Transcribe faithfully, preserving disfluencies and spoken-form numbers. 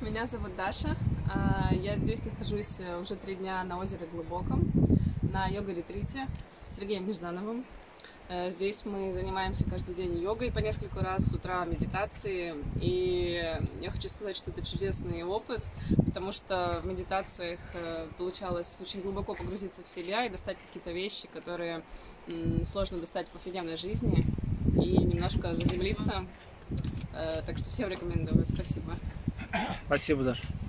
Меня зовут Даша. Я здесь нахожусь уже три дня на озере Глубоком, на йога-ретрите с Сергеем Неждановым. Здесь мы занимаемся каждый день йогой по несколько раз, с утра медитации. И я хочу сказать, что это чудесный опыт, потому что в медитациях получалось очень глубоко погрузиться в себя и достать какие-то вещи, которые сложно достать в повседневной жизни, и немножко заземлиться. Так что всем рекомендую. Спасибо. Спасибо, Даша.